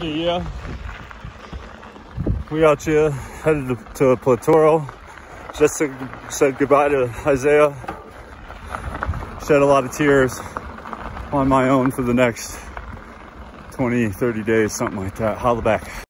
Yeah. We out here headed to Platoro. Just said goodbye to Isaiah. Shed a lot of tears on my own for the next 20, 30 days, something like that. Holla back.